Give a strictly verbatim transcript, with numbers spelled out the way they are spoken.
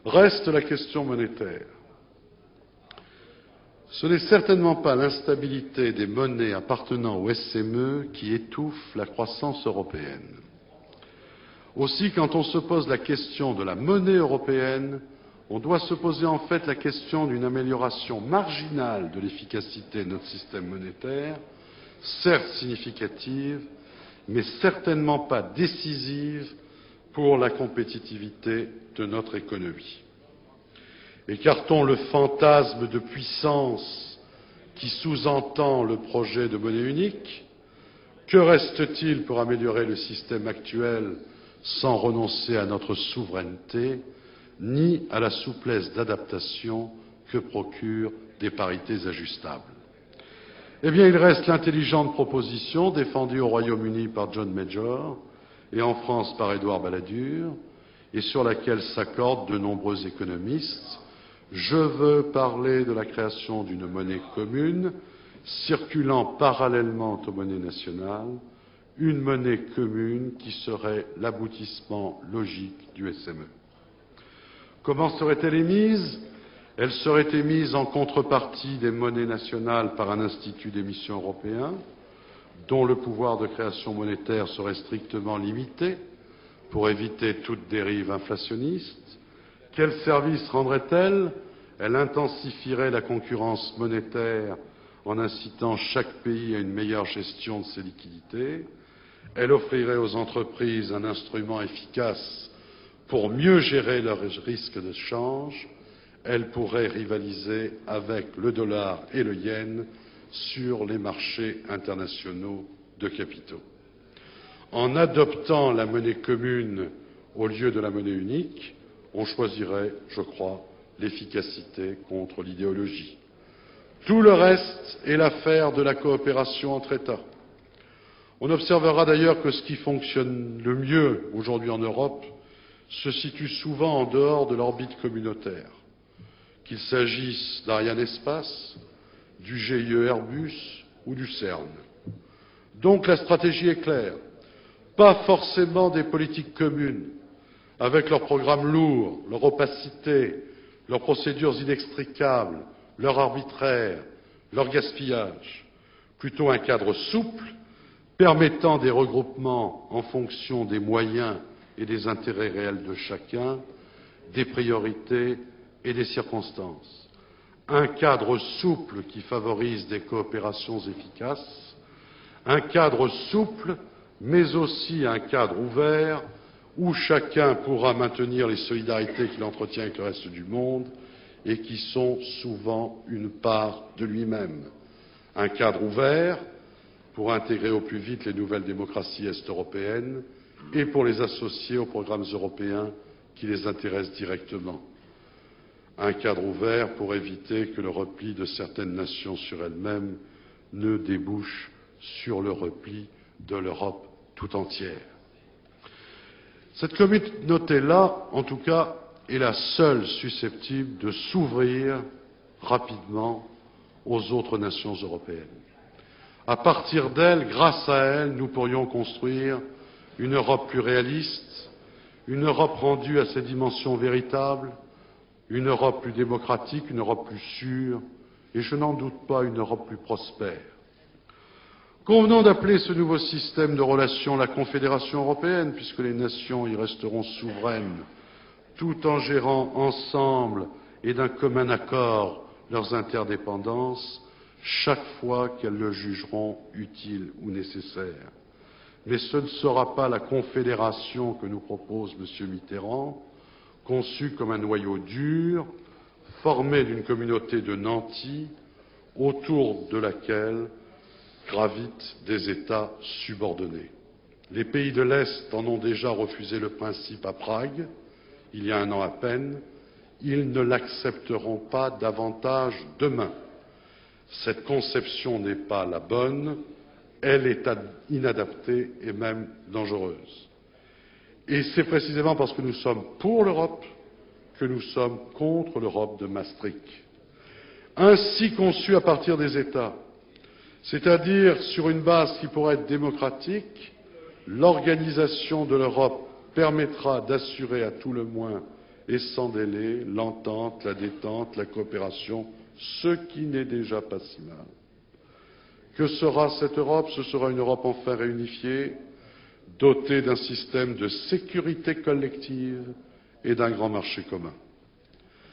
Reste la question monétaire. Ce n'est certainement pas l'instabilité des monnaies appartenant au S M E qui étouffe la croissance européenne. Aussi, quand on se pose la question de la monnaie européenne, on doit se poser en fait la question d'une amélioration marginale de l'efficacité de notre système monétaire, certes significative, mais certainement pas décisive pour la compétitivité de notre économie. Écartons le fantasme de puissance qui sous-entend le projet de monnaie unique. Que reste-t-il pour améliorer le système actuel sans renoncer à notre souveraineté, ni à la souplesse d'adaptation que procurent des parités ajustables? Eh bien, il reste l'intelligente proposition défendue au Royaume-Uni par John Major et en France par Édouard Balladur, et sur laquelle s'accordent de nombreux économistes. Je veux parler de la création d'une monnaie commune, circulant parallèlement aux monnaies nationales, une monnaie commune qui serait l'aboutissement logique du S M E. Comment serait-elle émise? Elle serait émise en contrepartie des monnaies nationales par un institut d'émission européen, dont le pouvoir de création monétaire serait strictement limité pour éviter toute dérive inflationniste. Quel service rendrait-elle? Elle intensifierait la concurrence monétaire en incitant chaque pays à une meilleure gestion de ses liquidités. Elle offrirait aux entreprises un instrument efficace pour mieux gérer leurs risques de change. Elle pourrait rivaliser avec le dollar et le yen sur les marchés internationaux de capitaux. En adoptant la monnaie commune au lieu de la monnaie unique, on choisirait, je crois, l'efficacité contre l'idéologie. Tout le reste est l'affaire de la coopération entre États. On observera d'ailleurs que ce qui fonctionne le mieux aujourd'hui en Europe se situe souvent en dehors de l'orbite communautaire, qu'il s'agisse d'Arianespace, du G I E Airbus ou du CERN. Donc la stratégie est claire. Pas forcément des politiques communes, avec leurs programmes lourds, leur opacité, leurs procédures inextricables, leur arbitraire, leur gaspillage. Plutôt un cadre souple, permettant des regroupements en fonction des moyens et des intérêts réels de chacun, des priorités et des circonstances. Un cadre souple qui favorise des coopérations efficaces, un cadre souple, mais aussi un cadre ouvert où chacun pourra maintenir les solidarités qu'il entretient avec le reste du monde et qui sont souvent une part de lui-même. Un cadre ouvert pour intégrer au plus vite les nouvelles démocraties est-européennes et pour les associer aux programmes européens qui les intéressent directement. Un cadre ouvert pour éviter que le repli de certaines nations sur elles-mêmes ne débouche sur le repli de l'Europe tout entière. Cette communauté-là, en tout cas, est la seule susceptible de s'ouvrir rapidement aux autres nations européennes. À partir d'elle, grâce à elle, nous pourrions construire une Europe plus réaliste, une Europe rendue à ses dimensions véritables, une Europe plus démocratique, une Europe plus sûre, et je n'en doute pas, une Europe plus prospère. Convenons d'appeler ce nouveau système de relations la Confédération européenne, puisque les nations y resteront souveraines, tout en gérant ensemble et d'un commun accord leurs interdépendances, chaque fois qu'elles le jugeront utile ou nécessaire. Mais ce ne sera pas la confédération que nous propose M. Mitterrand, conçue comme un noyau dur, formé d'une communauté de nantis, autour de laquelle gravitent des États subordonnés. Les pays de l'Est en ont déjà refusé le principe à Prague, il y a un an à peine. Ils ne l'accepteront pas davantage demain. Cette conception n'est pas la bonne, elle est inadaptée et même dangereuse. Et c'est précisément parce que nous sommes pour l'Europe que nous sommes contre l'Europe de Maastricht. Ainsi conçue à partir des États, c'est-à-dire sur une base qui pourrait être démocratique, l'organisation de l'Europe permettra d'assurer à tout le moins et sans délai l'entente, la détente, la coopération, ce qui n'est déjà pas si mal. Que sera cette Europe? Ce sera une Europe enfin réunifiée, dotée d'un système de sécurité collective et d'un grand marché commun.